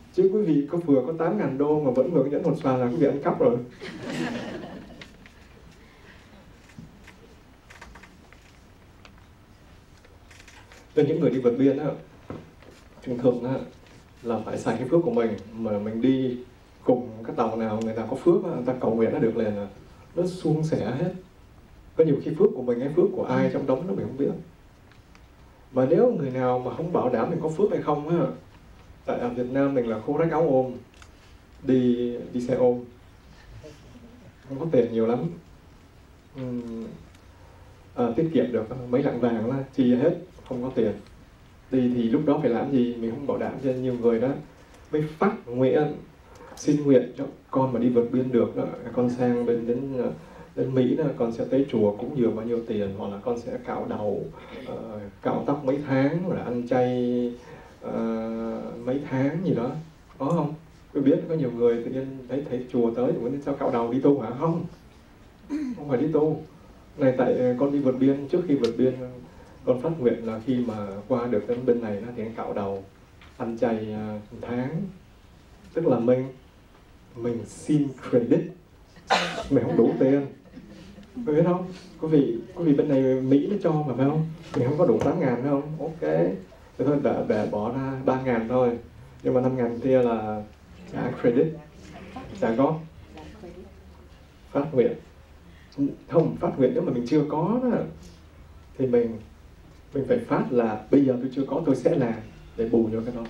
Chứ quý vị có vừa có 8.000 đô mà vẫn ngưỡng nhẫn hột xoàn là quý vị ăn cắp rồi. Cho những người đi vượt biên á, thường thường á, là phải xài cái phước của mình. Mà mình đi cùng cái tàu nào người ta có phước á, người ta cầu nguyện nó được liền là nó suôn sẻ hết. Có nhiều khi phước của mình hay phước của ai trong đống đó mình không biết. Mà nếu người nào mà không bảo đảm mình có phước hay không á, tại ở Việt Nam mình là khô rách áo ôm, đi xe ôm, không có tiền nhiều lắm. Tiết kiệm được mấy lạng vàng là chi hết, không có tiền. Đi thì lúc đó phải làm gì mình không bảo đảm, cho nên nhiều người đó mới phát nguyện, xin nguyện cho con mà đi vượt biên được đó, con sang đến Mỹ đó, con sẽ tới chùa cúng dường bao nhiêu tiền, hoặc là con sẽ cạo đầu, cạo tóc mấy tháng, rồi ăn chay mấy tháng gì đó, có không? Tôi biết có nhiều người tự nhiên thấy chùa tới thì sao cạo đầu đi tu hả? Không phải đi tu. Này tại con đi vượt biên, trước khi vượt biên con phát nguyện là khi mà qua được đến bên này thì anh cạo đầu, ăn chay 1 tháng. Tức là mình xin credit, mình không đủ tiền, có biết không? Quý vị bên này Mỹ nó cho mà phải không? Mình không có đủ 8.000 phải không? Ok, thế thôi để bỏ ra 3.000 thôi, nhưng mà 5.000 kia là trả credit, trả góp. Phát nguyện không, phát nguyện nếu mà mình chưa có đó, thì mình phải phát là bây giờ tôi chưa có, tôi sẽ làm để bù cho cái đó.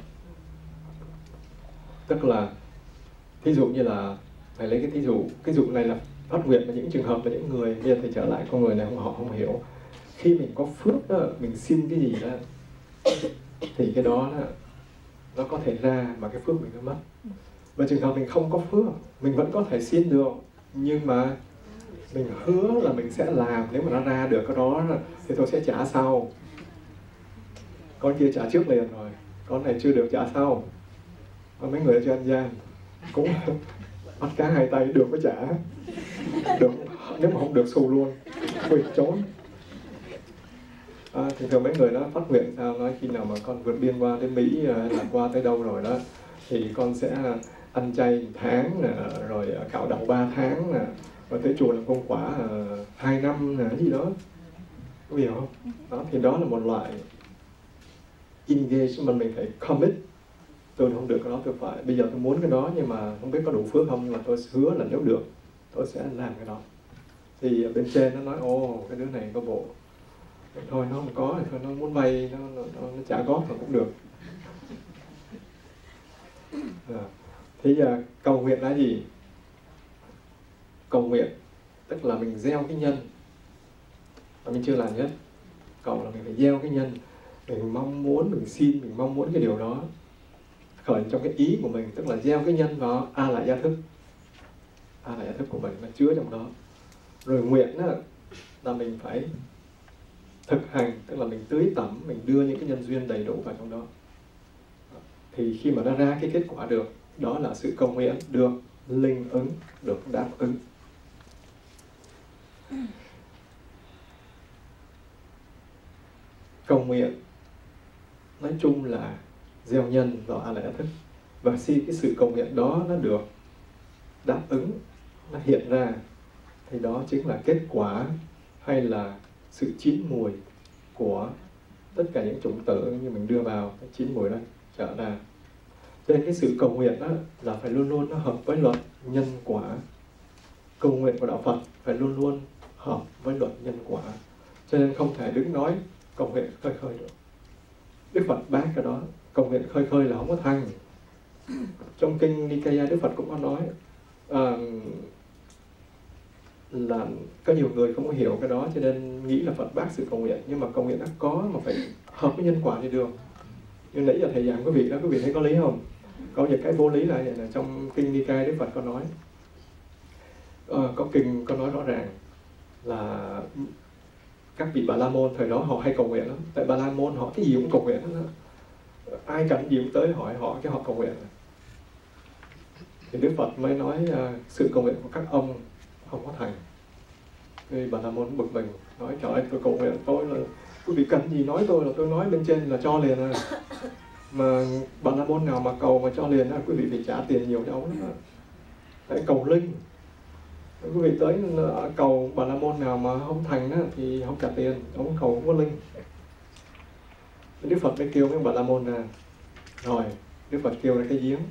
Tức là thí dụ như là thầy lấy cái dụ này là phát nguyện và những trường hợp và những người, bây giờ thầy trở lại con người này họ không hiểu. Khi mình có phước đó, mình xin cái gì đó thì cái đó nó có thể ra mà cái phước mình nó mất. Và trường hợp mình không có phước, mình vẫn có thể xin được, nhưng mà mình hứa là mình sẽ làm, nếu mà nó ra được cái đó thì tôi sẽ trả sau. Con kia trả trước liền rồi, con này chưa được trả sau. Có mấy người ở trên ăn gian cũng bắt cá hai tay, được mới trả, được, nếu mà không được xù luôn, quỵt trốn. Thì thường mấy người đó phát nguyện sao, nói khi nào mà con vượt biên qua tới Mỹ là qua tới đâu rồi đó thì con sẽ ăn chay 1 tháng nè, rồi cạo đầu 3 tháng nè, rồi tới chùa làm công quả 2 năm nè, gì đó, có hiểu không? Đó thì đó là một loại engagement, mình phải commit. Tôi không được cái đó, tôi phải bây giờ tôi muốn cái đó nhưng mà không biết có đủ phước không, là tôi hứa là nếu được tôi sẽ làm cái đó. Thì bên trên nó nói ồ cái đứa này có bộ thôi, nó không có thì thôi, nó muốn vay nó trả góp thì cũng được. Thì cầu nguyện là gì? Cầu nguyện tức là mình gieo cái nhân mà mình chưa làm hết. Cầu là mình phải gieo cái nhân, mình mong muốn, mình xin, mình mong muốn cái điều đó khởi trong cái ý của mình, tức là gieo cái nhân vào a la gia thức. A la gia thức của mình nó chứa trong đó. Rồi nguyện là mình phải thực hành, tức là mình tưới tẩm, mình đưa những cái nhân duyên đầy đủ vào trong đó. Thì khi mà nó ra cái kết quả được, đó là sự cầu nguyện được linh ứng, được đáp ứng. Cầu nguyện nói chung là gieo nhân vào a la gia thức, và khi cái sự cầu nguyện đó nó được đáp ứng, nó hiện ra, thì đó chính là kết quả hay là sự chín mùi của tất cả những chủng tử như mình đưa vào cái chín mùi đó trở ra. Cho nên cái sự cầu nguyện đó là phải luôn luôn nó hợp với luật nhân quả. Cầu nguyện của đạo Phật phải luôn luôn hợp với luật nhân quả. Cho nên không thể đứng nói cầu nguyện khơi khơi được. Đức Phật bác cái đó, cầu nguyện khơi khơi là không có thành. Trong kinh Nikaya Đức Phật cũng có nói là có nhiều người không có hiểu cái đó cho nên nghĩ là Phật bác sự cầu nguyện, nhưng mà cầu nguyện nó có mà phải hợp với nhân quả thì được. Nhưng nãy giờ thầy giảng quý vị đó, quý vị thấy có lý không? Có những cái vô lý là trong kinh Nikaya Đức Phật có nói, có kinh có nói rõ ràng là các vị Bà La Môn thời đó họ hay cầu nguyện lắm. Tại Bà La Môn họ cái gì cũng cầu nguyện đó. Ai cần gì cũng tới hỏi họ cái họ cầu nguyện. Thì Đức Phật mới nói sự cầu nguyện của các ông không có thành. Thì Bà La Môn bực mình nói trời ơi, tôi cầu nguyện tôi là quý vị cần gì nói tôi là tôi nói bên trên là cho liền rồi. Mà Bà La Môn nào mà cầu mà cho liền á, quý vị phải trả tiền nhiều cho ông đó. Tại cầu linh. Quý vị tới cầu Bà La Môn nào mà không thành á, thì không trả tiền, ông cầu không có linh. Đức Phật mới kêu mấy Bà La Môn ra. Rồi Đức Phật kêu ra cái giếng.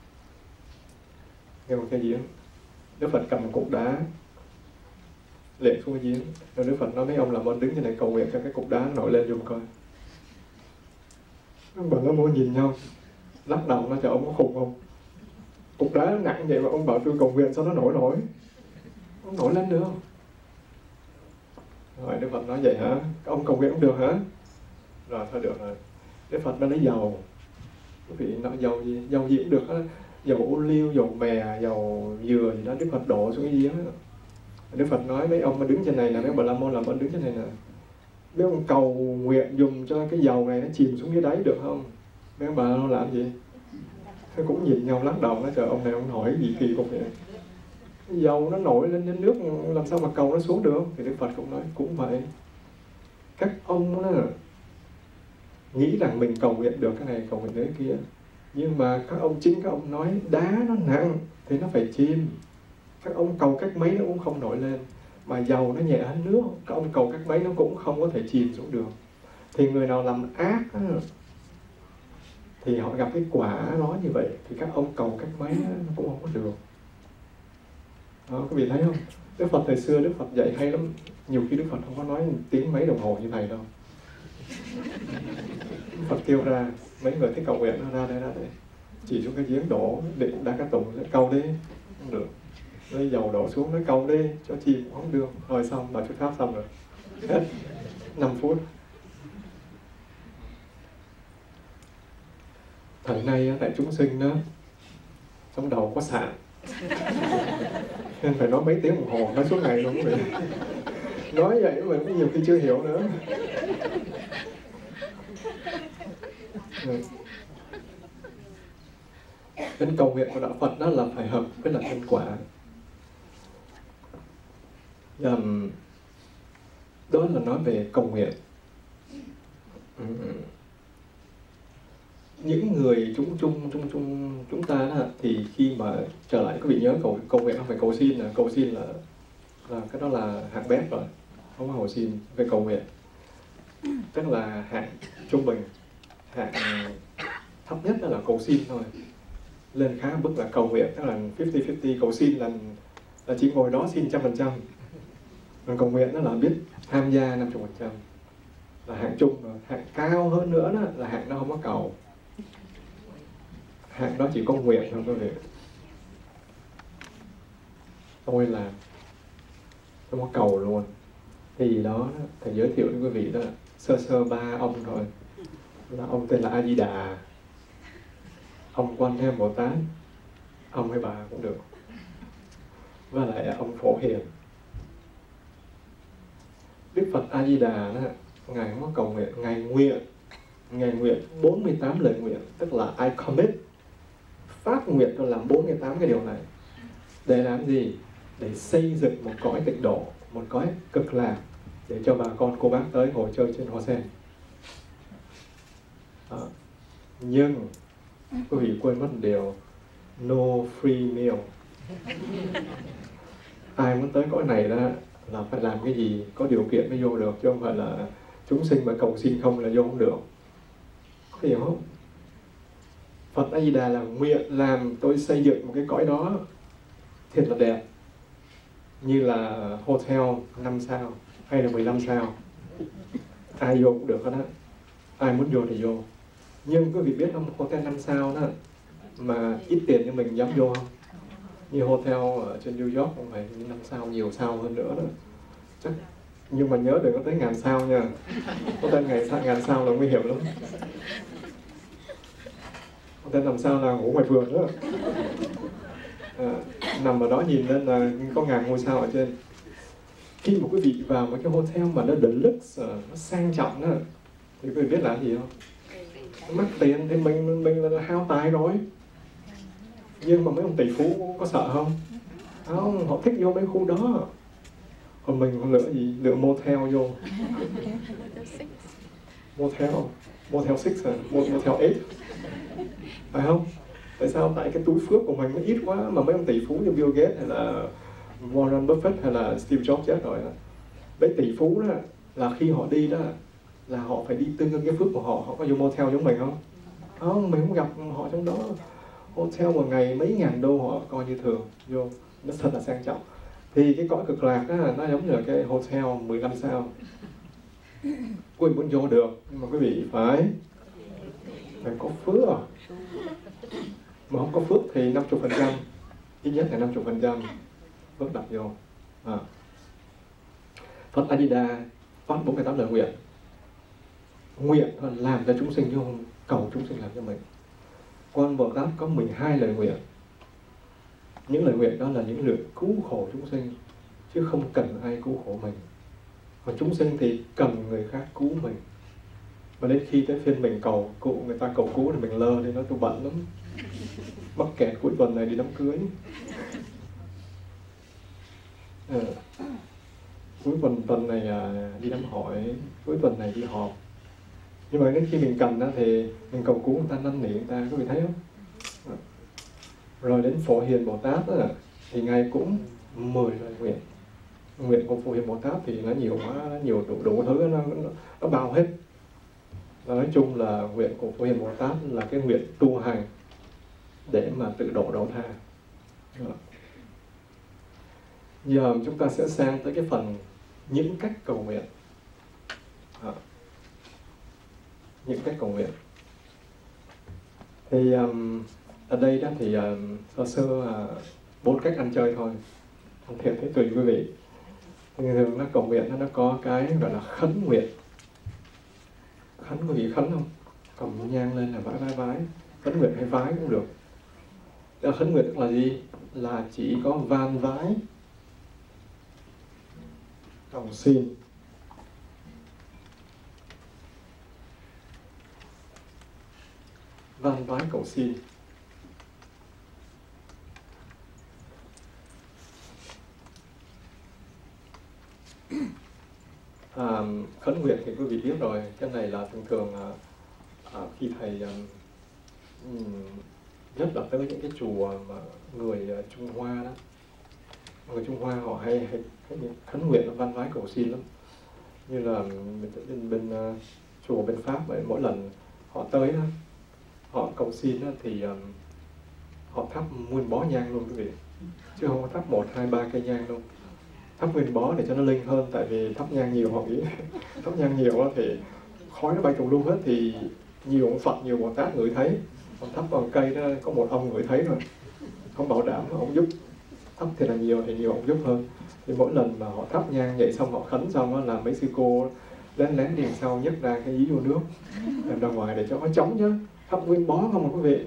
Kêu cái giếng. Đức Phật cầm một cục đá lệ xuống cái giếng. Rồi Đức Phật nói mấy ông làm ơn đứng trên này cầu nguyện cho cái cục đá nổi lên giùm coi. Bà La Môn nhìn nhau, lắc đầu nói cho ông có khùng không? Cục đá nặng vậy mà ông bảo tôi cầu nguyện sao nó nổi? Ông nổi lên được không? Rồi Đức Phật nói vậy hả? Ông cầu nguyện không được hả? Rồi thôi được rồi. Đức Phật nó lấy dầu. Quý vị nói dầu gì? Dầu gì cũng được á. Dầu ô liu, dầu mè, dầu dừa gì đó. Đức Phật đổ xuống cái giếng đó. Đức Phật nói mấy ông mà đứng trên này nè, mấy Bà La Môn làm ơn đứng trên này nè. Mấy ông cầu nguyện dùng cho cái dầu này nó chìm xuống dưới đáy được không? Mấy ông Bà La Môn làm gì? Thế cũng nhìn nhau lắc đầu nói trời ông này ông hỏi gì kỳ cục vậy? Dầu nó nổi lên đến nước làm sao mà cầu nó xuống được? Thì Đức Phật cũng nói cũng vậy. Các ông đó nghĩ rằng mình cầu nguyện được cái này, cầu nguyện cái kia. Nhưng mà các ông nói đá nó nặng thì nó phải chìm. Các ông cầu cách mấy nó cũng không nổi lên. Mà dầu nó nhẹ hơn nước, các ông cầu cách mấy nó cũng không có thể chìm xuống được. Thì người nào làm ác đó, thì họ gặp cái quả nó như vậy. Thì các ông cầu cách mấy nó cũng không có được. Đó, quý vị thấy không? Đức Phật thời xưa Đức Phật dạy hay lắm. Nhiều khi Đức Phật không có nói tiếng mấy đồng hồ như thầy đâu. Đức Phật kêu ra mấy người thích cầu nguyện nó ra đây, chỉ xuống cái giếng đổ để Đa Cá Tùng cầu đi, không được. Lấy dầu đổ xuống nói cầu đi cho chìm cũng không được. Rồi xong bà thuyết pháp xong rồi, hết 5 phút. Thời nay tại chúng sinh đó trong đầu có sạn nên phải nói mấy tiếng đồng hồ, nói suốt ngày luôn quý vị. Nói vậy mà cũng nhiều khi chưa hiểu nữa. Nên cầu nguyện của đạo Phật đó là phải hợp với là nhân quả. Đó là nói về cầu nguyện. Những người chúng ta đó, thì khi mà trở lại quý vị nhớ cầu nguyện không phải cầu xin, là cầu xin là cái đó là hạng bét rồi, không có cầu xin. Về cầu nguyện tức là hạng trung bình, hạng thấp nhất là cầu xin thôi. Lên khá mức là cầu nguyện, tức là 50-50, cầu xin là chỉ ngồi đó xin 100%. Còn cầu nguyện đó là biết tham gia 50%, là hạng trung rồi. Hạng cao hơn nữa đó là hạng nó không có cầu, hạng đó chỉ có nguyện thôi quý vị. Tôi là không có cầu luôn. Thì đó thầy giới thiệu với quý vị đó sơ 3 ông thôi. Là ông tên là A Di Đà, ông Quan Thế Âm Bồ Tát, ông hay bà cũng được, và lại ông Phổ Hiền. Đức Phật A Di Đà đó, ngài không có cầu nguyện, ngài nguyện 48 lời nguyện, tức là I commit, phát nguyện cho làm 48 cái điều này. Để làm gì? Để xây dựng một cõi tịnh độ, một cõi cực lạc, để cho bà con cô bác tới ngồi chơi trên hoa sen. Đó. Nhưng quý vị quên mất một điều, no free meal. Ai muốn tới cõi này đó là phải làm cái gì có điều kiện mới vô được, chứ không phải là chúng sinh mà cầu xin không là vô không được. Có hiểu không? Phật A Di Đà là nguyện làm tôi xây dựng một cái cõi đó thiệt là đẹp, như là hotel 5 sao hay là 15 sao, ai vô cũng được hết á, ai muốn vô thì vô. Nhưng quý vị biết không, hotel 5 sao đó mà ít tiền như mình dám vô không? Như hotel ở trên New York không phải 5 sao, nhiều sao hơn nữa đó. Chắc, nhưng mà nhớ đừng có tới 1000 sao nha. Hotel 1000 sao là nguy hiểm lắm. Hotel 5 sao là ngủ ngoài vườn đó. Nằm ở đó nhìn lên là có 1000 ngôi sao ở trên. Khi mà quý vị vào một cái hotel mà nó deluxe, nó sang trọng đó, thì quý vị biết là gì không? Mắc tiền thì mình là hao tài rồi. Nhưng mà mấy ông tỷ phú có sợ không? Không, họ thích vô mấy khu đó. Còn mình lựa gì? Lựa motel vô. Motel. Motel 6 Motel 8, phải không? Tại sao? Tại cái túi phước của mình nó ít quá, mà mấy ông tỷ phú như Bill Gates hay là Warren Buffett hay là Steve Jobs chết rồi đó. Mấy tỷ phú đó là khi họ đi đó là họ phải đi tương ứng cái phước của họ. Họ có vô motel giống mình không? Không, mình không gặp họ trong đó. Hotel một ngày mấy ngàn đô họ coi như thường, vô nó thật là sang trọng. Thì cái cõi cực lạc đó, nó giống như là cái hotel 15 sao. Quý vị muốn vô được, nhưng mà quý vị phải có phước. Mà không có phước thì 50%, ít nhất là 50% phước đặt vô. Phật A Di Đà phát 48 lời nguyện. Nguyện là làm cho chúng sinh chứ không cầu chúng sinh làm cho mình. Quan Bồ Tát có 12 lời nguyện. Những lời nguyện đó là những lời cứu khổ chúng sinh, chứ không cần ai cứu khổ mình. Còn chúng sinh thì cần người khác cứu mình. Và đến khi tới phiên mình cầu cứu, người ta cầu cứu thì mình lơ đi, nói tôi bận lắm, mắc kẹt cuối tuần này đi đám cưới, cuối tuần này đi đám hỏi, cuối tuần này đi họp. Nhưng mà đến khi mình cần đó thì mình cầu cứu người ta, năn nỉ người ta, có vị thấy không? Rồi đến Phổ Hiền Bồ Tát đó, thì Ngài cũng 10 lời nguyện. Nguyện của Phổ Hiền Bồ Tát thì nó nhiều quá, nó nhiều đủ thứ, nó bao hết. Nói chung là nguyện của Phổ Hiền Bồ Tát là cái nguyện tu hành để mà tự độ đầu thai. Giờ chúng ta sẽ sang tới cái phần những cách cầu nguyện. Những cách cầu nguyện. Thì ở đây đó thì sơ 4 cách ăn chơi thôi. Không thiệt thế tùy quý vị. Thường nó cầu nguyện nó có cái gọi là khấn nguyện. Khấn, quý vị khấn không? Cầm nhang lên là vái. Khấn nguyện hay vái cũng được. Khấn nguyện là gì? Là chỉ có van vái, cầu xin. Van vái cầu xin. Khấn nguyện thì quý vị biết rồi, cái này là thường khi thầy nhất là tới những cái chùa mà người Trung Hoa đó, người Trung Hoa họ hay khấn nguyện van vái cầu xin lắm. Như là bên chùa bên Pháp vậy, mỗi lần họ tới đó, họ cầu xin đó, thì họ thắp nguyên bó nhang luôn quý vị, chứ không có thắp 1, 2, 3 cây nhang luôn. Thắp nguyên bó để cho nó linh hơn, tại vì thắp nhang nhiều họ nghĩ thắp nhang nhiều thì khói nó bay tùm lum hết, thì nhiều ông Phật, nhiều Bồ Tát ngửi thấy. Còn thắp vào cây đó có một ông ngửi thấy rồi, không bảo đảm ông giúp. Thắp thì là nhiều thì nhiều ông giúp hơn. Thì mỗi lần mà họ thắp nhang vậy xong họ khấn xong đó, là mấy sư cô lén đi sau nhấc ra cái dí vô nước làm ra ngoài để cho nó trống chứ. Thắp nguyên bó không mà quý vị.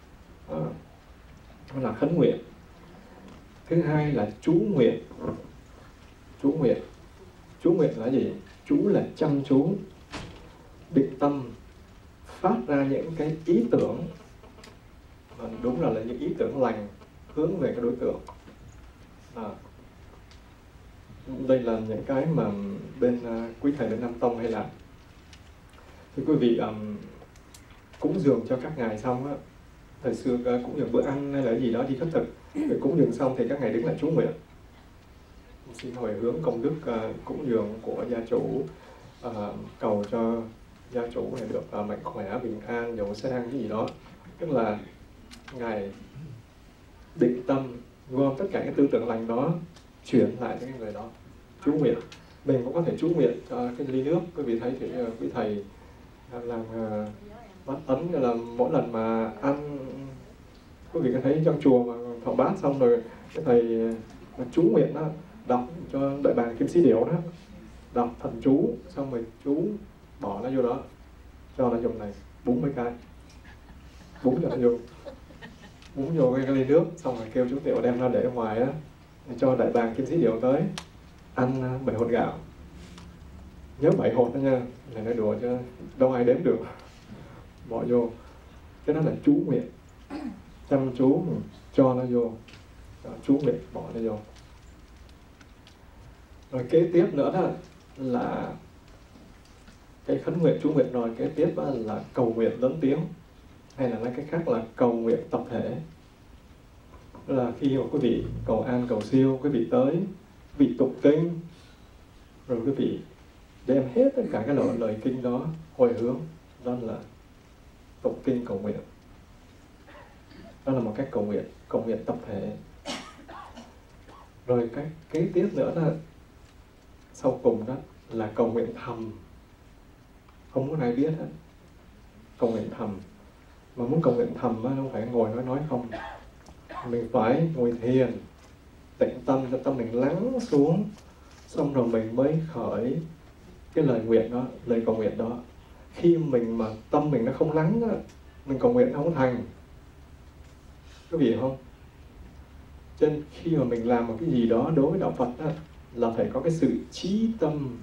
Đó là khấn nguyện. Thứ hai là chú nguyện. Chú nguyện. Chú nguyện là gì? Chú là chăm chú, định tâm, phát ra những cái ý tưởng, mà đúng là những ý tưởng lành hướng về cái đối tượng. Đây là những cái mà bên quý thầy bên Nam Tông hay làm. Thì quý vị cúng dường cho các ngài xong á, thời xưa cúng dường bữa ăn hay là gì đó đi khất thực, rồi cúng dường xong thì các ngài đứng lại chú nguyện, xin hồi hướng công đức cúng dường của gia chủ, cầu cho gia chủ này được mạnh khỏe, bình an, giàu sang cái gì đó. Tức là ngài định tâm gom tất cả cái tư tưởng lành đó chuyển lại cho cái người đó, chú nguyện. Mình cũng có thể chú nguyện cho cái ly nước. Quý vị thấy thì quý thầy làm bát ấn, là mỗi lần mà ăn, quý vị có thấy trong chùa mà thọ bát xong rồi cái thầy chú nguyện đó, đọc cho đại bàng Kim Sĩ Điểu đó, đọc thần chú xong rồi chú bỏ nó vô đó, cho nó dùng này 40 cái, búng cho nó vô, búng vô cái ly nước, xong rồi kêu chú Tiểu đem ra để ở ngoài á, cho đại bàng Kim Sĩ Điểu tới ăn 7 hột gạo. Nhớ 7 hột đó nha, này nói đùa chứ đâu ai đếm được. Bỏ vô, cái đó là chú nguyện, chăm chú cho nó vô, chú nguyện bỏ nó vô. Rồi kế tiếp nữa đó là cái khấn nguyện chú nguyện rồi, cái tiếp là cầu nguyện lớn tiếng, hay là nói cách khác là cầu nguyện tập thể. Đó là khi mà quý vị cầu an cầu siêu, quý vị tới, quý vị tụng kinh, rồi quý vị đem hết tất cả cái lời kinh đó hồi hướng, đó là tụng kinh cầu nguyện. Đó là một cách cầu nguyện tập thể. Rồi cái kế tiếp nữa là sau cùng đó là cầu nguyện thầm, không có ai biết hết. Cầu nguyện thầm, mà muốn cầu nguyện thầm á, không phải ngồi nói không, mình phải ngồi thiền, tĩnh tâm cho tâm mình lắng xuống, xong rồi mình mới khởi cái lời nguyện đó, lời cầu nguyện đó. Khi mình mà tâm mình nó không lắng á, mình cầu nguyện không thành, có vị không? Cho nên khi mà mình làm một cái gì đó đối với đạo Phật á, là phải có cái sự chí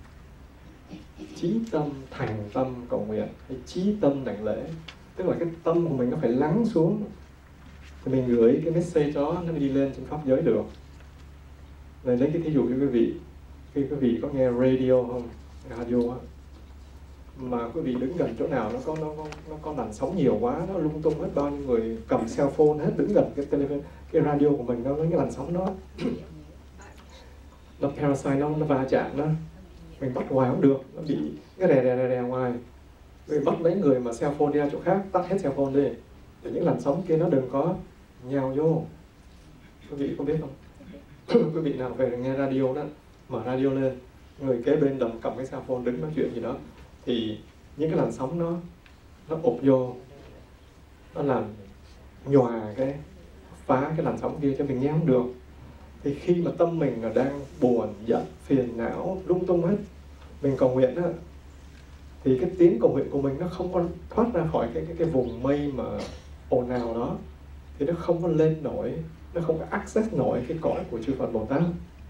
tâm thành tâm cầu nguyện, hay chí tâm đảnh lễ. Tức là cái tâm của mình nó phải lắng xuống, thì mình gửi cái message đó nó đi lên trên pháp giới được. Này, lấy cái thí dụ cho quý vị, khi quý vị có nghe radio không, radio á, mà quý vị đứng gần chỗ nào nó có làn sóng nhiều quá, nó lung tung hết, bao nhiêu người cầm cell phone hết, đứng gần cái telephone, cái radio của mình, nó với cái làn sóng đó, nó parasite, nó va chạm đó, mình bắt hoài không được, nó bị cái rè ngoài. Mình bắt lấy người mà cell phone đi ra chỗ khác, tắt hết cell phone đi, để những làn sóng kia nó đừng có nhào vô. Quý vị có biết không? Quý vị nào về nghe radio đó, mở radio lên, người kế bên đồng cầm cái cell phone đứng nói chuyện gì đó, thì những cái làn sóng nó ụp vô, nó làm nhòa phá cái làn sóng kia cho mình nghe không được. Thì khi mà tâm mình là đang buồn, giận, phiền não, lung tung hết, mình cầu nguyện á, thì cái tiếng cầu nguyện của mình nó không có thoát ra khỏi cái vùng mây mà ồn ào đó, thì nó không có lên nổi, nó không có access nổi cái cõi của chư Phật Bồ Tát.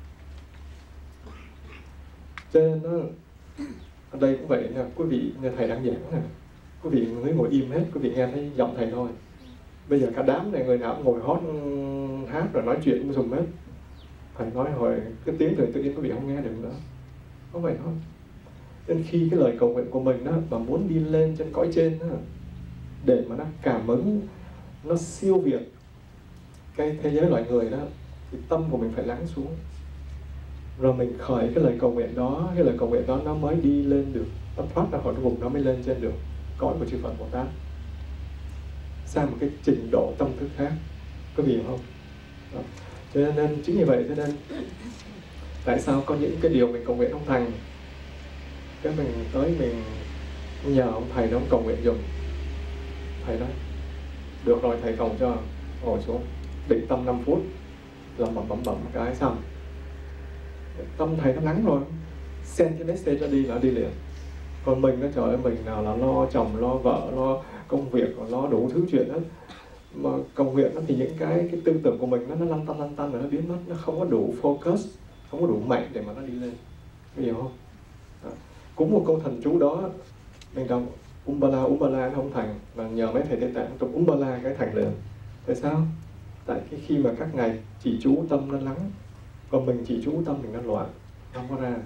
Cho nên nó ở đây cũng vậy nè, quý vị nghe thầy đang giảng nè, quý vị mới ngồi im hết, quý vị nghe thấy giọng thầy thôi. Bây giờ cả đám này người nào cũng ngồi hót hát rồi nói chuyện cũng dùng hết, thầy nói hồi cái tiếng thầy tự nhiên quý vị không nghe được nữa, không vậy thôi. Nên khi cái lời cầu nguyện của mình đó mà muốn đi lên trên cõi trên đó, để mà nó cảm ứng, nó siêu việt cái thế giới loài người đó, thì tâm của mình phải lắng xuống, rồi mình khởi cái lời cầu nguyện đó, cái lời cầu nguyện đó nó mới đi lên được, nó thoát ra khỏi cái vùng, nó mới lên trên được cõi của chư Phật Bồ Tát, sang một cái trình độ tâm thức khác, có hiểu không? Đó. Cho nên chính vì vậy, cho nên tại sao có những cái điều mình cầu nguyện không thành, cái mình tới mình nhờ ông thầy đó, ông cầu nguyện giùm. Thầy nói được rồi, thầy cầu cho, ngồi xuống định tâm 5 phút, làm bẩm cái xong, tâm thầy nó lắng rồi, send cái message cho đi là đi liền. Còn mình nó, trời ơi, mình nào là lo chồng, lo vợ, lo công việc, lo đủ thứ chuyện hết, mà cầu nguyện nó thì những cái tư tưởng của mình nó lăn tăn rồi nó biến mất, nó không có đủ focus, không có đủ mạnh để mà nó đi lên, hiểu không? Đó. Cũng một câu thần chú đó mình đọc Umbala nó không thành, mà nhờ mấy thầy Tây Tạng tục Umbala cái thành liền. Tại sao? Tại khi mà các ngài chỉ chú tâm nó lắng, còn mình chỉ chú tâm mình nó loạn, không có ra.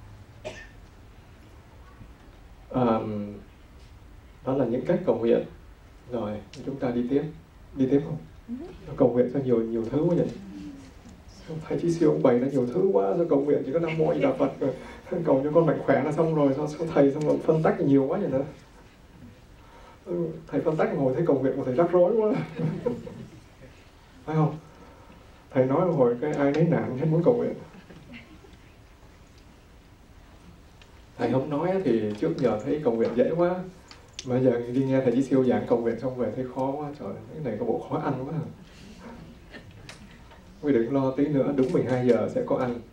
Đó là những cách cầu nguyện. Rồi chúng ta đi tiếp không? Cầu nguyện cho nhiều thứ quá vậy. Thầy Chí Siêu ông bày ra nhiều thứ quá, rồi cầu nguyện chỉ có Nam Mô A Di Đà Phật rồi cầu cho con mạnh khỏe là xong rồi, sao thầy xong rồi phân tách nhiều quá vậy nữa. Thầy phân tách ngồi thấy cầu nguyện của thầy rắc rối quá. Phải không? Thầy nói hồi cái ai nấy nạn hết muốn cầu nguyện. Thầy không nói thì trước giờ thấy cầu nguyện dễ quá, mà giờ đi nghe thầy Chí Siêu giảng cầu nguyện xong về thấy khó quá, trời, cái này có bộ khó ăn quá. Quý đừng lo, tí nữa đúng 12 giờ sẽ có ăn.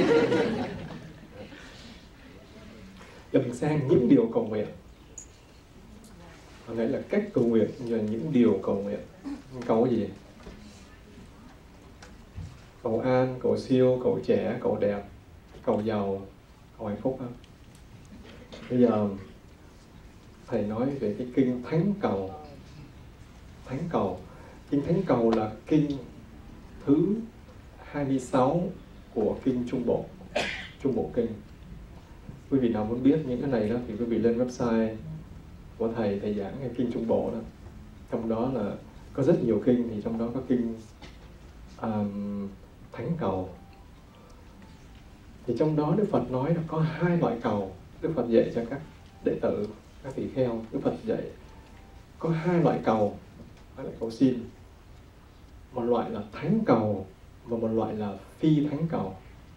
Giờ mình sang những điều cầu nguyện. Hồi nãy là cách cầu nguyện, giờ những điều cầu nguyện. Cầu cái gì? Cầu an, cầu siêu, cầu trẻ, cầu đẹp, cầu giàu, cầu hạnh phúc không? Bây giờ thầy nói về cái kinh Thánh Cầu. Thánh Cầu. Kinh Thánh Cầu là kinh thứ 26 của kinh Trung Bộ. Trung Bộ Kinh. Quý vị nào muốn biết những cái này đó thì quý vị lên website của thầy giảng cái kinh Trung Bộ đó. Trong đó là có rất nhiều kinh, thì trong đó có kinh Thánh Cầu. Thì trong đó Đức Phật nói là có 2 loại cầu. Đức Phật dạy cho các đệ tử, các tỳ kheo, Đức Phật dạy có 2 loại cầu, 2 loại cầu xin. Một loại là thánh cầu và một loại là phi thánh cầu.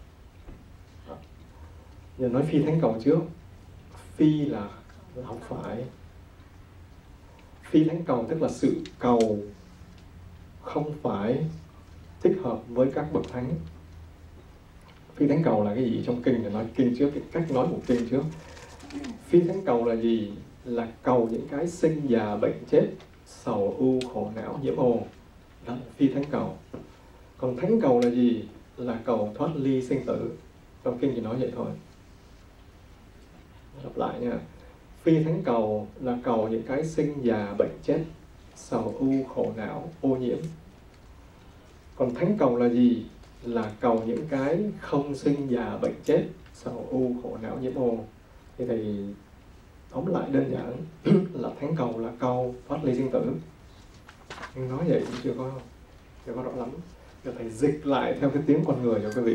Giờ nói phi thánh cầu trước. Phi là không phải. Phi thánh cầu tức là sự cầu không phải thích hợp với các bậc thánh. Phi thánh cầu là cái gì trong kinh? Thì nói kinh trước, cái cách nói của kinh trước. Phi thánh cầu là gì? Là cầu những cái sinh già bệnh chết, sầu ưu khổ não nhiễm ô. Đó là phi thánh cầu. Còn thánh cầu là gì? Là cầu thoát ly sinh tử. Trong kinh thì nói vậy thôi. Lặp lại nha. Phi thánh cầu là cầu những cái sinh già bệnh chết, sầu ưu khổ não ô nhiễm. Còn thánh cầu là gì? Là cầu những cái không sinh già bệnh chết, sầu ưu khổ não nhiễm ô. Thì thầy tóm lại đơn giản là thánh cầu là cầu thoát ly sinh tử. Nhưng nói vậy cũng chưa có rõ lắm. Giờ thầy dịch lại theo cái tiếng con người cho quý vị.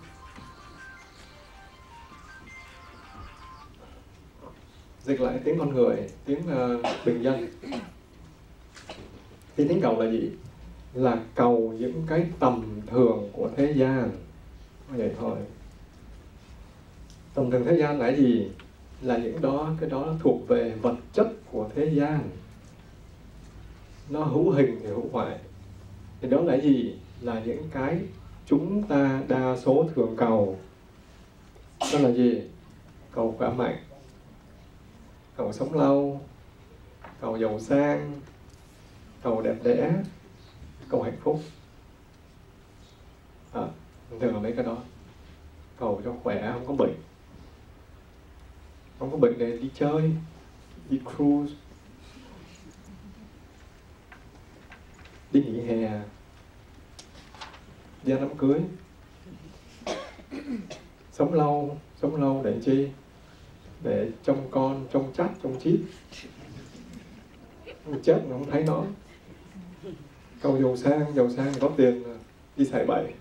Dịch lại tiếng con người, tiếng bình dân. Phi thánh cầu là gì? Là cầu những cái tầm thường của thế gian. Vậy thôi. Tầm thường thế gian là gì? Là những đó, cái đó thuộc về vật chất của thế gian. Nó hữu hình thì hữu hoại. Thì đó là gì? Là những cái chúng ta đa số thường cầu. Đó là gì? Cầu khỏe mạnh, cầu sống lâu, cầu giàu sang, cầu đẹp đẽ, cầu hạnh phúc. Thường là mấy cái đó. Cầu cho khỏe, không có bệnh. Không có bệnh để đi chơi, đi cruise, đi nghỉ hè, đi ăn đám cưới. Sống lâu để chi? Để trông con, trông chắt, trông chít. Chết mà không thấy nó. Cầu giàu sang có tiền đi xài bậy.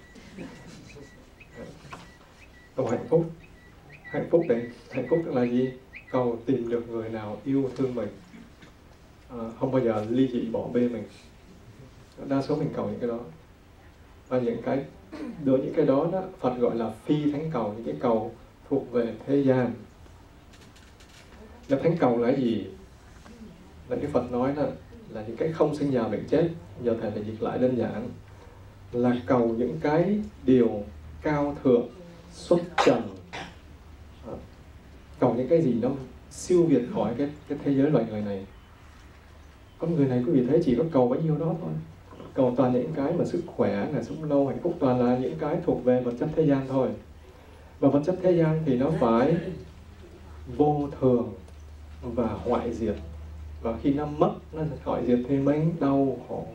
Cầu hạnh phúc. Hạnh phúc là gì? Cầu tìm được người nào yêu thương mình, không bao giờ ly dị bỏ bê mình. Đa số mình cầu những cái đó. Và những cái đó Phật gọi là phi thánh cầu, những cái cầu thuộc về thế gian. Và thánh cầu là gì? Là cái Phật nói là những cái không sinh già bệnh chết. Giờ thầy phải dịch lại đơn giản. Là cầu những cái điều cao thượng, xuất trần. Cầu những cái gì nó siêu việt khỏi cái thế giới loài người này. Con người này quý vị thấy chỉ có cầu bấy nhiêu đó thôi. Cầu toàn những cái mà sức khỏe, là sống lâu, hạnh phúc, toàn là những cái thuộc về vật chất thế gian thôi. Và vật chất thế gian thì nó phải vô thường và hoại diệt. Và khi nó mất, nó hoại diệt thì mấy đau khổ.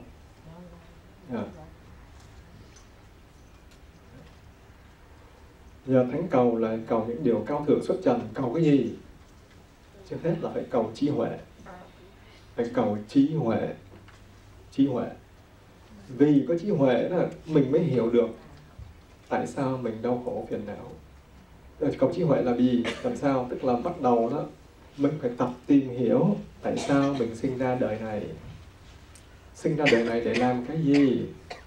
Giờ thánh cầu là cầu những điều cao thượng xuất trần. Cầu cái gì? Trước hết là phải cầu trí huệ. Phải cầu trí huệ. Trí huệ. Vì có trí huệ đó, mình mới hiểu được tại sao mình đau khổ phiền não. Cầu trí huệ là gì? Làm sao? Tức là bắt đầu đó, mình phải tập tìm hiểu tại sao mình sinh ra đời này. Sinh ra đời này để làm cái gì?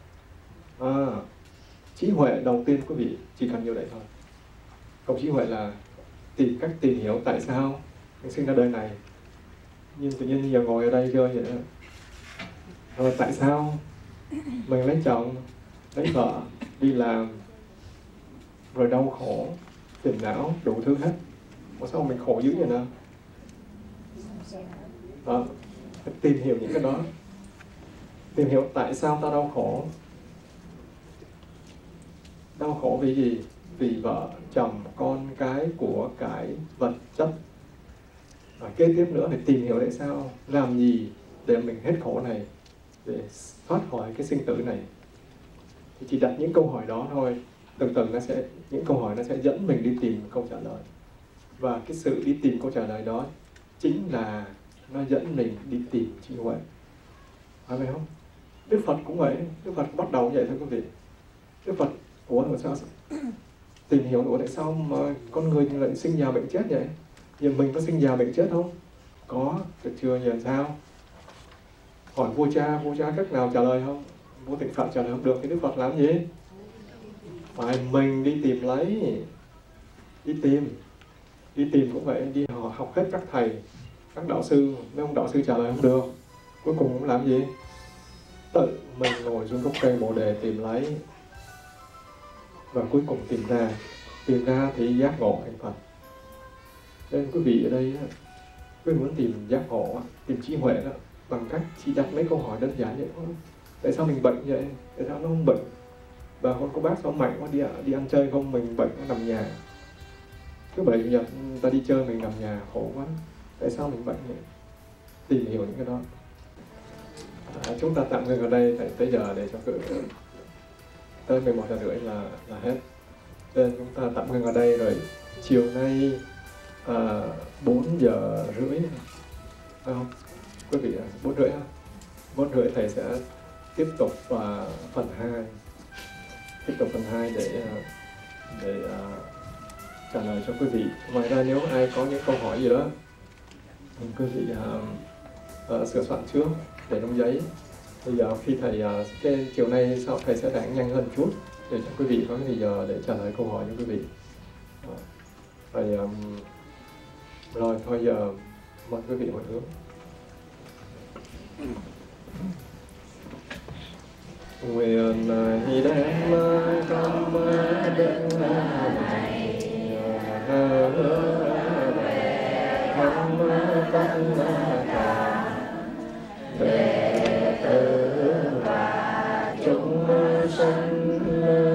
Trí huệ đầu tiên quý vị chỉ cần như vậy thôi. Cầu trí huệ là tìm cách tìm hiểu tại sao mình sinh ra đời này. Nhưng tự nhiên giờ ngồi ở đây chơi vậy đó. Tại sao mình lấy chồng, lấy vợ, đi làm, rồi đau khổ, phiền não, đủ thứ hết. Ủa sao mình khổ dữ vậy nè? Phải tìm hiểu những cái đó. Tìm hiểu tại sao ta đau khổ. Đau khổ vì gì? Vì vợ, chồng, con cái, của cải, vật chất. Và kế tiếp nữa phải tìm hiểu tại sao, làm gì để mình hết khổ này, để thoát khỏi cái sinh tử này. Thì chỉ đặt những câu hỏi đó thôi. Từng những câu hỏi nó sẽ dẫn mình đi tìm câu trả lời. Và cái sự đi tìm câu trả lời đó chính là nó dẫn mình đi tìm trí huệ. Phải vậy không? Đức Phật cũng vậy, Đức Phật bắt đầu vậy thôi quý vị. Đức Phật, ủa sao tìm hiểu tại sao mà con người lại sinh già bệnh chết vậy? Giờ mình có sinh già bệnh chết không? Có, được chưa? Giờ sao? Hỏi vua cha cách nào trả lời không? Vua Tịnh Phạn trả lời không được thì Đức Phật làm gì? Phải mình đi tìm lấy. Đi tìm cũng vậy, đi học hết các thầy, các đạo sư, mấy ông đạo sư trả lời không được. Cuối cùng cũng làm gì? Tự mình ngồi xuống gốc cây Bồ Đề tìm lấy. Và cuối cùng tìm ra thì giác ngộ thành Phật. Nên quý vị ở đây, quý vị muốn tìm giác ngộ, tìm trí huệ đó, bằng cách chỉ đặt mấy câu hỏi đơn giản vậy thôi. Tại sao mình bệnh vậy? Tại sao nó không bệnh? Và con cô bác sao mạnh quá, đi ăn chơi không, mình bệnh nó nằm nhà. Cứ bảy chủ nhật ta đi chơi mình nằm nhà khổ quá. Tại sao mình bệnh vậy? Tìm hiểu những cái đó. Chúng ta tạm ngừng ở đây tới giờ để cho cự tới 11 giờ rưỡi là hết. Nên chúng ta tạm ngừng ở đây rồi. Chiều nay 4 giờ rưỡi không? Quý vị 4 rưỡi không? 4 rưỡi thầy sẽ tiếp tục phần 2. Tiếp tục phần 2 để trả lời cho quý vị. Ngoài ra nếu ai có những câu hỏi gì đó, quý vị sửa soạn trước để trong giấy. Bây giờ khi thầy cái chiều nay sau thầy sẽ giảng nhanh hơn chút để cho quý vị có cái thời giờ để trả lời câu hỏi cho quý vị. Rồi thôi giờ mời quý vị hồi hướng. Nguyện hy đem tâm đức này không tất cả đệ tử và chúng sanh